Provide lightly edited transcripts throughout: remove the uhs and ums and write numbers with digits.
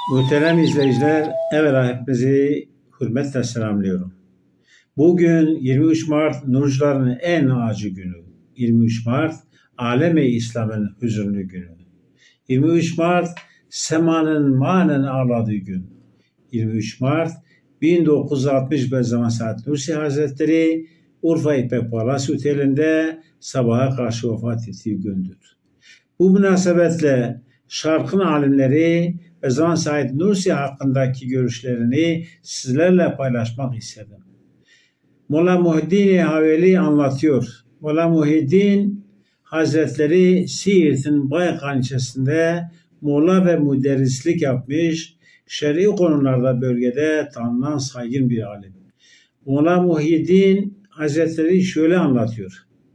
Muhterem izleyiciler, evvela hepinizi hürmetle selamlıyorum. Bugün 23 Mart Nurcuların en acı günü. 23 Mart alem-i İslam'ın hüzünlü günü. 23 Mart semanın manen ağladığı gün. 23 Mart 1960 Bediüzzaman Said Nursi Hazretleri Urfa İpek Palace Oteli'nde sabaha karşı vefat ettiği gündür. Bu münasebetle şarkın alimleri Bediüzzaman Said Nursi hakkındaki görüşlerini sizlerle paylaşmak istedim. Molla Muhiddin Haveli anlatıyor. Molla Muhiddin Hazretleri Siirt'in Baykan ilçesinde molla ve müderrislik yapmış, şer'i konularda bölgede tanınan saygın bir alim. Molla Muhiddin Hazretleri şöyle anlatıyor.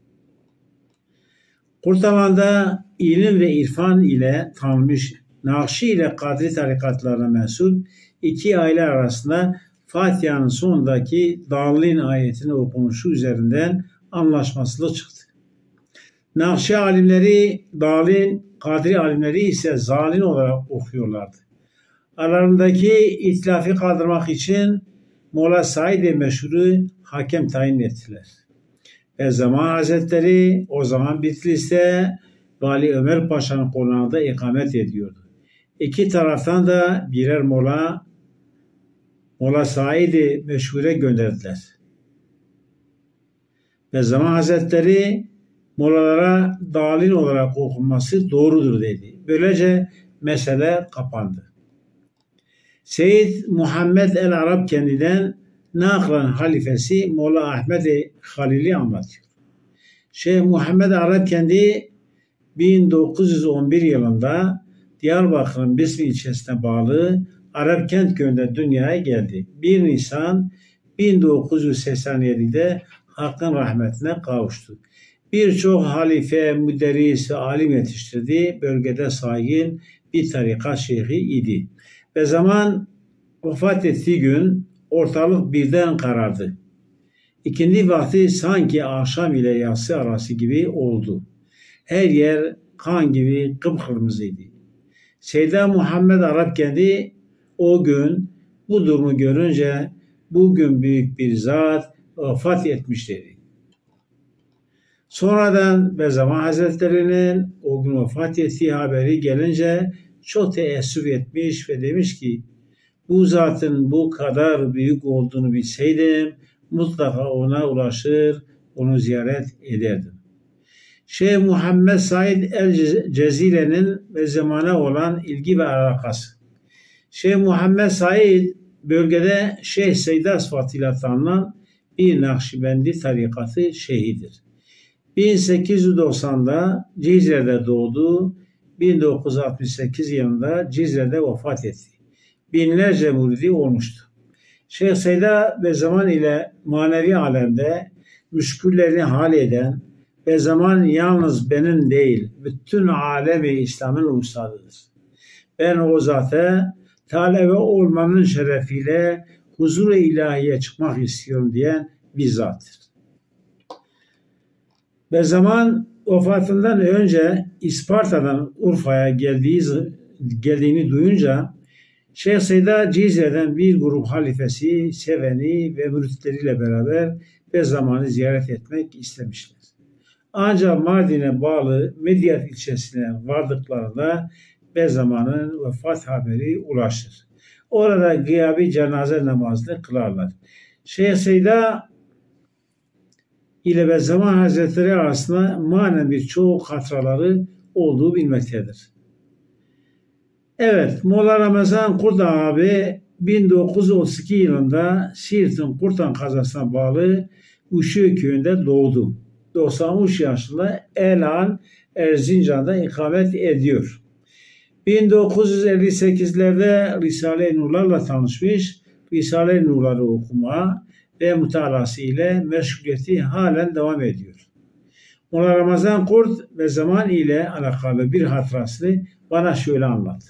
Kurtalan'da ilim ve irfan ile tanınmış Nakşi ile Kadri tarikatlarına mensup iki aile arasında Fatiha'nın sonundaki Dalin ayetini okunuşu üzerinden anlaşmazlık çıktı. Nakşi alimleri Dalin, Kadri alimleri ise Zalin olarak okuyorlardı. Aralarındaki ihtilafı kaldırmak için Molla Said-i Meşhur'u hakem tayin ettiler. Bediüzzaman Hazretleri o zaman Bitlis'te Vali Ömer Paşa'nın konağında ikamet ediyordu. İki taraftan da birer Molla Said-i Meşhur'e gönderdiler. Bediüzzaman Hazretleri mollalara dalin olarak okunması doğrudur dedi. Böylece mesele kapandı. Seyyid Muhammed el-Arabkendi'den naklen halifesi Molla Ahmed-i Halil'i anlatıyor. Şeyh Muhammed Arabkendi 1911 yılında Diyarbakır'ın Bismi ilçesine bağlı Arapkent köyünde dünyaya geldi. 1 Nisan 1987'de Hakk'ın rahmetine kavuştu. Birçok halife, müderris ve alim yetiştirdi. Bölgede saygın bir tarikat şeyhi idi. Ve zaman vefat ettiği gün ortalık birden karardı. İkindi vakti sanki akşam ile yatsı arası gibi oldu. Her yer kan gibi kıpkırmızıydı. Seyyid Muhammed Arabkendi o gün bu durumu görünce bugün büyük bir zat vefat etmiş dedi. Sonradan Bediüzzaman Hazretleri'nin o gün vefat ettiği haberi gelince çok teessüf etmiş ve demiş ki bu zatın bu kadar büyük olduğunu bilseydim mutlaka ona ulaşır, onu ziyaret ederdim. Şeyh Muhammed Said el-Cezile'nin ve zamana olan ilgi ve alakası. Şeyh Muhammed Said bölgede Şeyh Seyda sıfatıyla tanınan bir Nakşibendi tarikatı şeyhidir. 1890'da Cizre'de doğdu, 1968 yılında Cizre'de vefat etti. Binlerce müridi olmuştu. Şeyh Seyda ve zaman ile manevi alemde müşküllerini hal eden ve zaman yalnız benim değil, bütün alem-i İslam'ın ustadıdır. Ben o zata talebe olmanın şerefiyle huzur-u ilahiye çıkmak istiyorum diyen bir zattır. Ve zaman vefatından önce İsparta'dan Urfa'ya geldiğini duyunca Şeyh Seyda Cizre'den bir grup halifesi, seveni ve müritleriyle beraber Bediüzzaman'ı ziyaret etmek istemişler. Ancak Mardin'e bağlı Midyat ilçesine vardıklarında Bediüzzaman'ın vefat haberi ulaşır. Orada gıyabi cenaze namazını kılarlar. Şeyh Seyda ile Bediüzzaman Hazretleri arasında manen birçok hatıraları olduğu bilmektedir. Evet, Molla Ramazan Kurt abi 1932 yılında Siirt'in Kurtan kazasına bağlı Uşu köyünde doğdu. 93 yaşında Elan Erzincan'da ikamet ediyor. 1958'lerde Risale-i Nurlarla tanışmış, Risale-i Nurları okuma ve mutalası ile meşguliyeti halen devam ediyor. Molla Ramazan Kurt ve zaman ile alakalı bir hatırasını bana şöyle anlattı.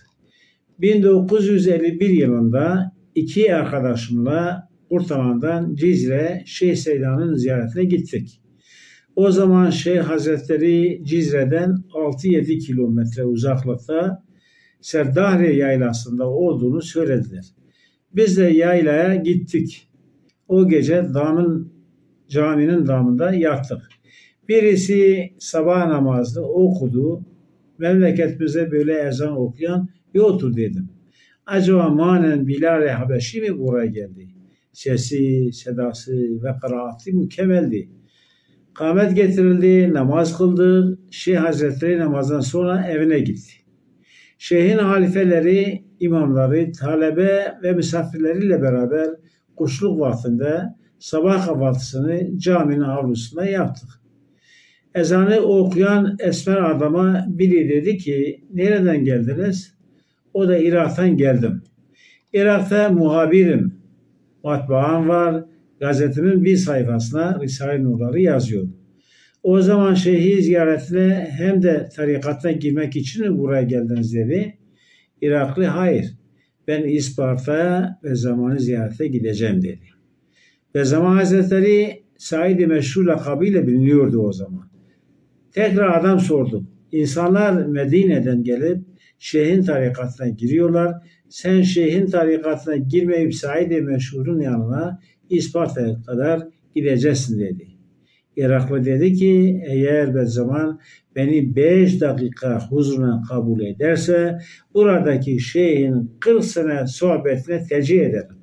1951 yılında iki arkadaşımla Kurtalan'dan Cizre Şeyh Seyda'nın ziyaretine gittik. O zaman Şeyh Hazretleri Cizre'den 6-7 kilometre uzaklıkta Serdahriye yaylasında olduğunu söylediler. Biz de yaylaya gittik. O gece caminin damında yattık. Birisi sabah namazını okudu. Memleketimize böyle ezan okuyan yoktur dedim. Acaba manen Bilal-i Habeşi mi buraya geldi? Sesi, sedası ve kıraati mükemmeldi. Kâmet getirildi, namaz kıldı. Şeyh Hazretleri namazdan sonra evine gitti. Şeyhin halifeleri, imamları, talebe ve misafirleriyle beraber kuşluk vaktinde sabah kahvaltısını caminin avlusunda yaptık. Ezanı okuyan esmer adama biri dedi ki, nereden geldiniz? O da Irak'tan geldim. Irak'ta muhabirim, matbaam var, gazetimin bir sayfasına Risale-i Nurları yazıyor. O zaman şeyhi ziyaretine hem de tarikatına girmek için mi buraya geldiniz dedi. Iraklı hayır, ben İsparta'ya ve zamanı ziyarete gideceğim dedi. Ve Zaman Hazretleri Said-i Meşhur lakabıyla biliniyordu o zaman. Tekrar adam sordu. İnsanlar Medine'den gelip şeyhin tarikatına giriyorlar. Sen şeyhin tarikatına girmeyip Said-i Meşhur'un yanına İsparta'ya kadar gideceksin dedi. Iraklı dedi ki eğer bir zaman beni 5 dakika huzuruna kabul ederse buradaki şeyhin 40 sene sohbetine tercih ederim.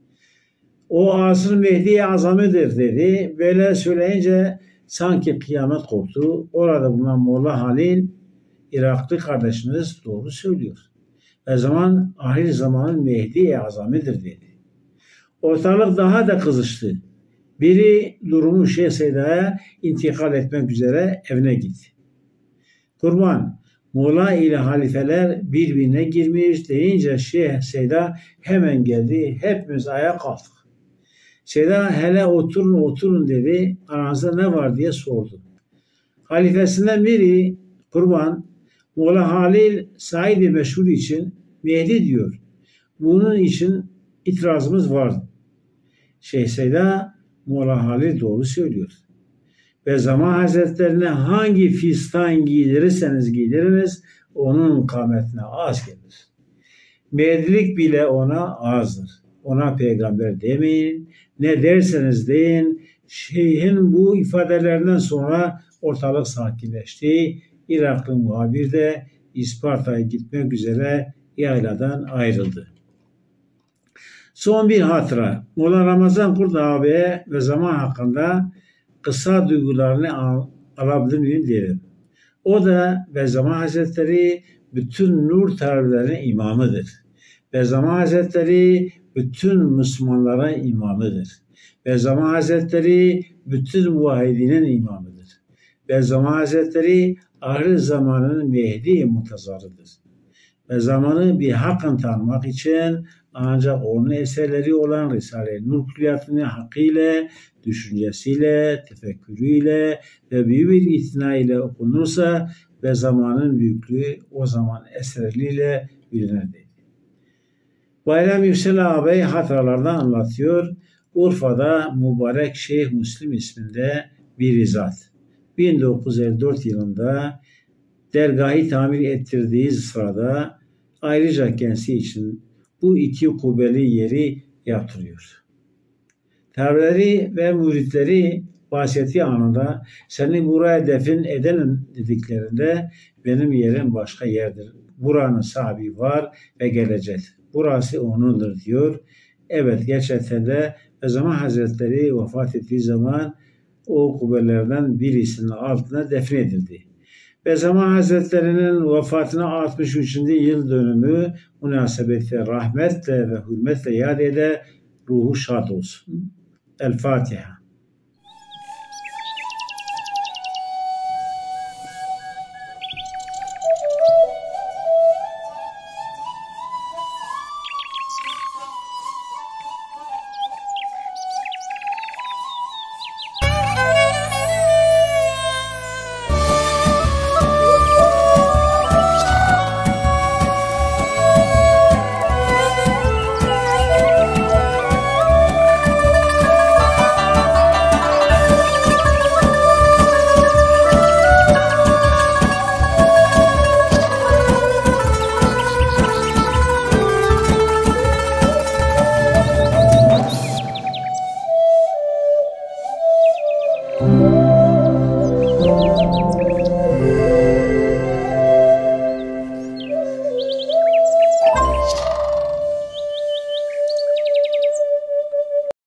O asr Mehdi azamıdır dedi. Böyle söyleyince sanki kıyamet koptu. Orada bulunan Molla Halil Iraklı kardeşimiz doğru söylüyor. O zaman ahir zamanın Mehdi azamıdır dedi. Ortalık daha da kızıştı. Biri durumu Şeyh Seyda'ya intikal etmek üzere evine gitti. Kurban, Molla ile halifeler birbirine girmiş deyince Şeyh Seyda hemen geldi. Hepimiz ayağa kalktık. Seyda hele oturun dedi. Aranızda ne var diye sordu. Halifesinden biri Kurban, Molla Halil Said-i Meşhur için Mehdi diyor. Bunun için itirazımız var. Şeyh Seyda Molla Halil doğru söylüyor. Ve Zaman Hazretlerine hangi fistan giydirirseniz giydiriniz onun kâmetine az gelir. Mehdilik bile ona azdır. Ona peygamber demeyin. Ne derseniz deyin. Şeyhin bu ifadelerinden sonra ortalık sakinleşti. Iraklı muhabir de İsparta'ya gitmek üzere yayladan ayrıldı. Son bir hatıra. Molla Ramazan Kurt ağabeye ve zaman hakkında kısa duygularını alabilir miyim diyelim. O da ve Zaman Hazretleri bütün nur talebelerinin imamıdır. Ve Zaman Hazretleri bütün Müslümanların imamıdır. Ve Zaman Hazretleri bütün muvahhidinin imamıdır. Ve Zaman Hazretleri ahir zamanın Mehdi muntazarıdır. Ve zamanı bir hakkın tanımak için ancak onun eserleri olan Risale-i Nur külliyatını hakkıyla, düşüncesiyle, tefekkürüyle ve büyük bir itina ile okunursa ve zamanın büyüklüğü o zaman eserleriyle bilinir dedi. Bayram Yüksel ağabey hatıralardan anlatıyor. Urfa'da mübarek Şeyh Müslim isminde bir zat. 1954 yılında dergahı tamir ettirdiği sırada ayrıca kendisi için bu 2 kubbeli yeri yaptırıyor. Talebeleri ve müritleri vasiyeti anında seni buraya defin edelim dediklerinde benim yerim başka yerdir. Buranın sahibi var ve gelecek. Burası onundur diyor. Evet gerçekten de Zaman Hazretleri vefat ettiği zaman o kubbelerden birisinin altına defnedildi. Ve Zaman Hazretleri'nin vefatına 63. yıl dönümü münasebetiyle rahmetle ve hürmetle yad ede ruhu şad olsun. El Fatiha. Müzik